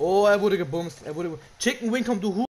Oh, er wurde gebumst. Chicken Wing, komm, du Hu.